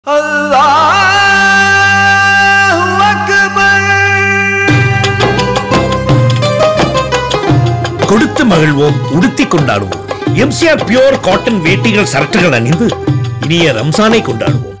கொடுத்து மகிழ்வோம், உடுத்தி கொண்டாடுவோம். எம்சிஆர் பியூர் காட்டன் வேட்டிகள் சரட்டுகள் அணிந்து இனிய ரம்சானை கொண்டாடுவோம்.